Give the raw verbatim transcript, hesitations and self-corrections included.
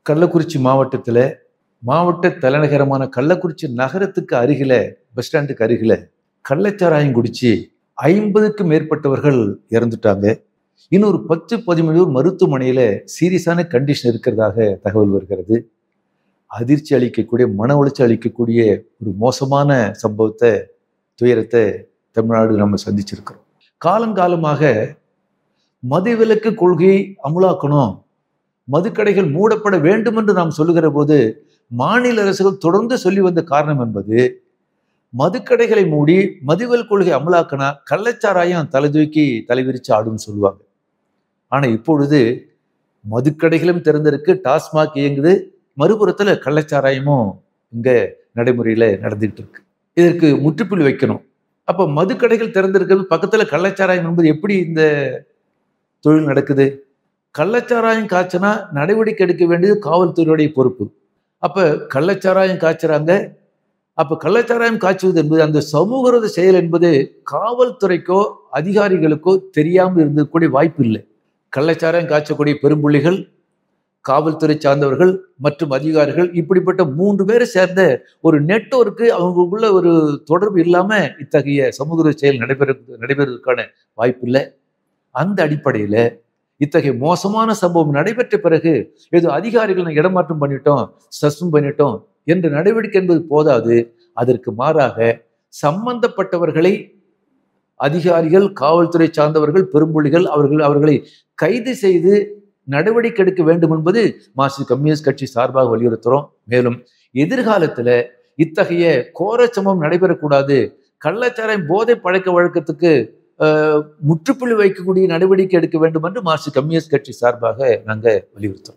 கள்ளக்குறிச்சி மாவட்டத்துல, மாவட்ட தலைநகரமான கள்ளக்குறிச்சி நகரத்துக்கு அருகில, பஸ் ஸ்டாண்டுக்கு அருகில கள்ளச்சாராயம் குடிச்சு ஐம்பதுக்கும் மேற்பட்டவர்கள் இறந்துட்டாங்க. இன்னும் ஒரு பத்து, பதிமூன்று பேர் மருத்துவமனையில சீரியஸான கண்டிஷன் இருக்கிறதாக தகவல் வருகிறது. அதிர்ச்சி அளிக்கக்கூடிய, மன உளைச்சல் அளிக்கக்கூடிய ஒரு மோசமான சம்பவத்தை, துயரத்தை தமிழ்நாடு நம்ம சந்திச்சிருக்கிறோம். காலங்காலமாக மதுவிலக்கு கொள்கையை அமுலாக்கணும், மதுக்கடைகள் மூடப்பட வேண்டும் என்று நாம் சொல்லுகிற போது மாநில அரசுகள் தொடர்ந்து சொல்லி வந்த காரணம் என்பது, மதுக்கடைகளை மூடி மதுவிலக்கு கொள்கை அமலாக்கினா கள்ளச்சாராயம் தலை தூக்கி தலைவிரிச்சு ஆடுன்னு சொல்லுவாங்க. ஆனா இப்பொழுது மதுக்கடைகளும் திறந்திருக்கு, டாஸ்மாக் இயங்குது, மறுபுறத்துல கள்ளச்சாராயமும் இங்க நடைமுறையில நடந்துகிட்டு இருக்கு. இதற்கு முற்றுப்புள்ளி வைக்கணும். அப்ப மதுக்கடைகள் திறந்திருக்கிறது, பக்கத்துல கள்ளச்சாராயம் என்பது எப்படி இந்த தொழில் நடக்குது? கள்ளச்சாராயம் காய்ச்சினா நடவடிக்கை எடுக்க வேண்டியது காவல்துறையுடைய பொறுப்பு. அப்ப கள்ளச்சாராயம் காய்ச்சுறாங்க. அப்ப கள்ளச்சாராயம் காய்ச்சுவது என்பது, அந்த சமூக விரோத செயல் என்பது காவல்துறைக்கோ அதிகாரிகளுக்கோ தெரியாமல் இருந்தக்கூடிய வாய்ப்பு இல்லை. கள்ளச்சாராயம் காய்ச்சக்கூடிய பெரும்புள்ளிகள், காவல்துறை சார்ந்தவர்கள் மற்றும் அதிகாரிகள், இப்படிப்பட்ட மூன்று பேரை சேர்ந்த ஒரு நெட்வொர்க்கு, அவங்களுக்குள்ள ஒரு தொடர்பு இல்லாம இத்தகைய சமூக விரோத செயல் நடைபெற நடைபெறுவதற்கான வாய்ப்பு இல்லை. அந்த அடிப்படையில இத்தகைய மோசமான சம்பவம் நடைபெற்ற பிறகு ஏதோ அதிகாரிகள் இடமாற்றம் பண்ணிட்டோம், சஸ்பெண்ட் பண்ணிட்டோம் என்ற நடவடிக்கை என்பது போதாது. அதற்கு மாறாக சம்பந்தப்பட்டவர்களை அதிகாரிகள், காவல்துறை சார்ந்தவர்கள், பெரும்புள்ளிகள் அவர்கள் அவர்களை கைது செய்து நடவடிக்கை எடுக்க வேண்டும் என்பது மார்க்சிஸ்ட் கம்யூனிஸ்ட் கட்சி சார்பாக வலியுறுத்துறோம். மேலும் எதிர்காலத்துல இத்தகைய கோர சம்பவம் நடைபெறக்கூடாது, கள்ளச்சாராயம் போதை பழக்க வழக்கத்துக்கு முற்றுப்புள்ளி வைக்கக்கூடிய நடவடிக்கை எடுக்க வேண்டும் என்று மார்க்சிஸ்ட் கம்யூனிஸ்ட் கட்சி சார்பாக நாங்க வலியுறுத்துறோம்.